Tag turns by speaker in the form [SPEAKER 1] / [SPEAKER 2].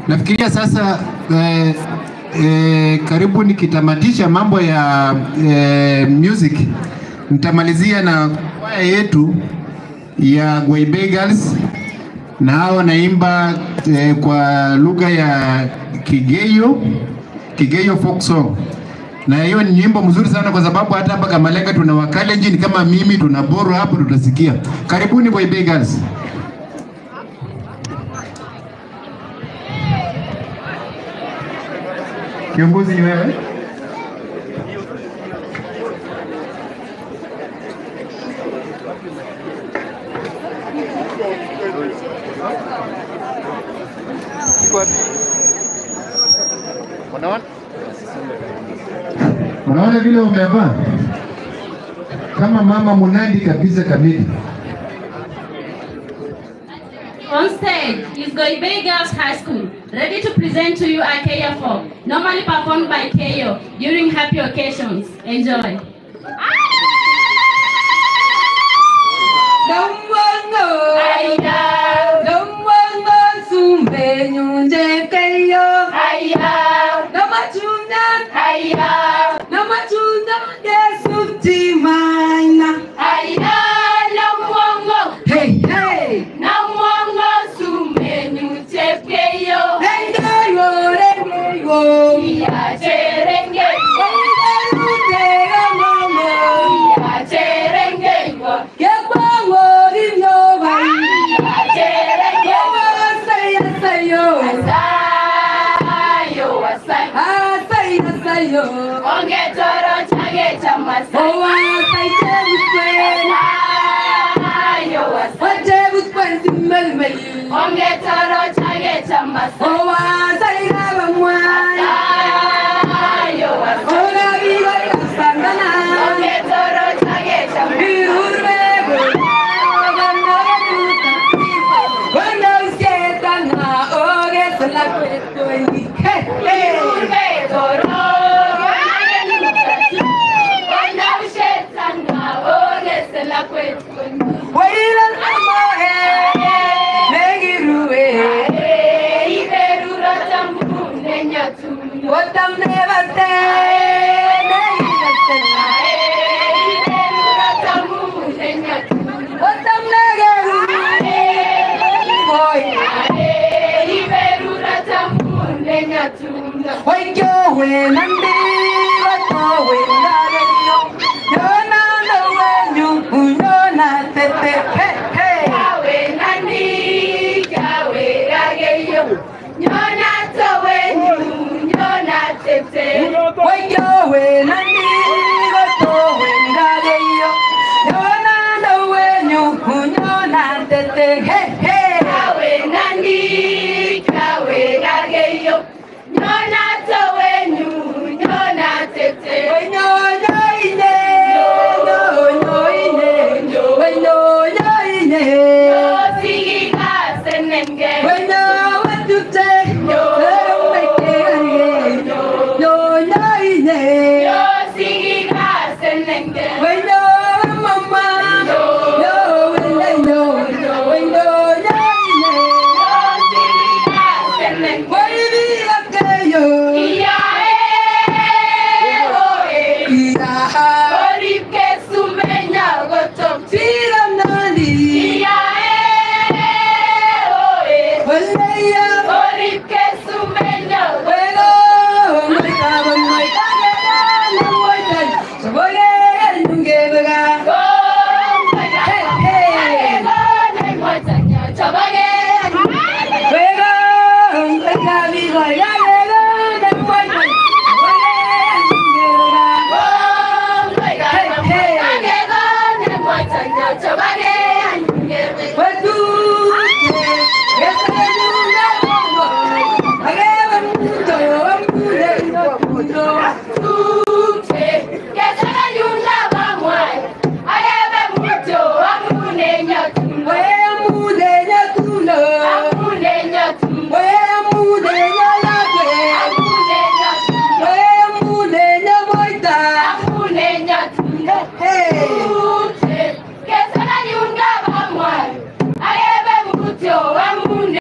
[SPEAKER 1] Nafikiria sasa karibu nikitamatisha mambo ya music, nitamalizia na kwaya yetu ya Goibei Girls, na hao naimba kwa lugha ya Kigeyo folk song. Na hiyo ni nyimbo mzuri sana kwa sababu hata hapa Kakamega tuna Wakalenjin kama mimi, tuna Boro hapo tutasikia. Karibuni Goibei Girls. Kiongozi ni wewe? Unaona vile umevaa? Kama mama Munandi kabisa kamili.
[SPEAKER 2] On stage is Goibei Girls High School, ready to present to you a Keyo folk, normally performed by Keyo during happy occasions. Enjoy.